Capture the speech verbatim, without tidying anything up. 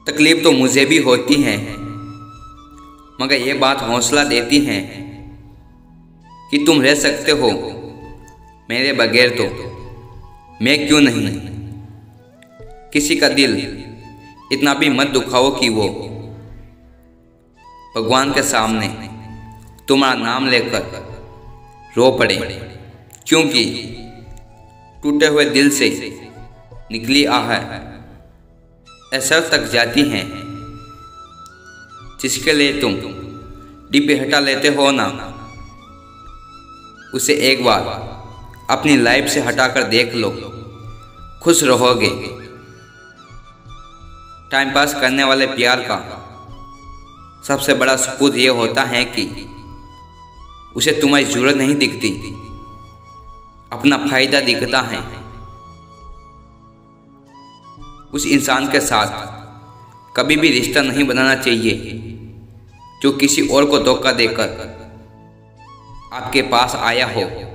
तकलीफ तो मुझे भी होती है, मगर ये बात हौसला देती है कि तुम रह सकते हो मेरे बगैर, तो मैं क्यों नहीं। किसी का दिल इतना भी मत दुखाओ कि वो भगवान के सामने तुम्हारा नाम लेकर रो पड़े, क्योंकि टूटे हुए दिल से निकली आह ऐसा तक जाती हैं। जिसके लिए तुम डिब्बे हटा लेते हो ना, उसे एक बार अपनी लाइफ से हटाकर देख लो, खुश रहोगे। टाइम पास करने वाले प्यार का सबसे बड़ा सबूत ये होता है कि उसे तुम्हारी जरूरत नहीं दिखती, अपना फायदा दिखता है। उस इंसान के साथ कभी भी रिश्ता नहीं बनाना चाहिए जो किसी और को धोखा देकर आपके पास आया हो।